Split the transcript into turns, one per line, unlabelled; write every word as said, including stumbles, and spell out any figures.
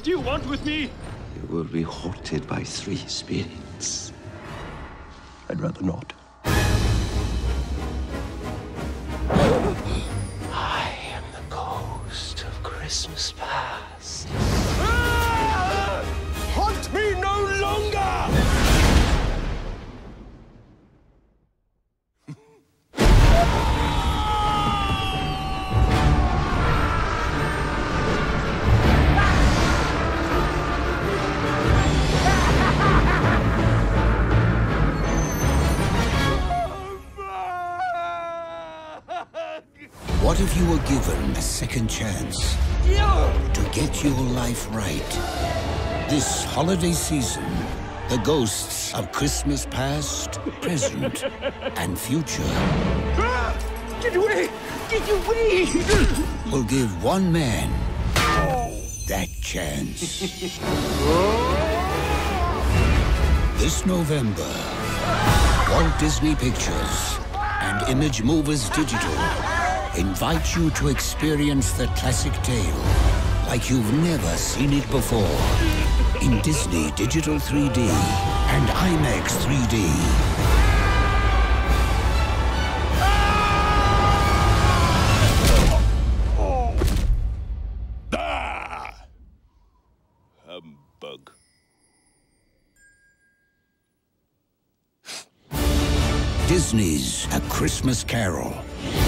do you want with me?
You will be haunted by three spirits. I'd rather not. I am the ghost of Christmas past.
Ah! Haunt me no longer!
What if you were given a second chance to get your life right? This holiday season, the ghosts of Christmas past, present, and future
Get away! Get away!
will give one man that chance. This November, Walt Disney Pictures and Image Movers Digital invite you to experience the classic tale like you've never seen it before in Disney Digital three D and IMAX three D.
Ah! Humbug.
Disney's A Christmas Carol.